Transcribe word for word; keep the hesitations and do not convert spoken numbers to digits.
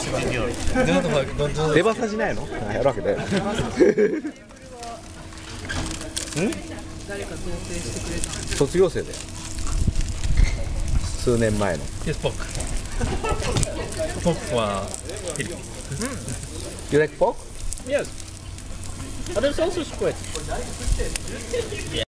出バサしないの？やるわけだよ。ん？卒業生だよ。数年前の。 Yes, pork. Pork for Philippines. You like pork? Yes. But there's also squid.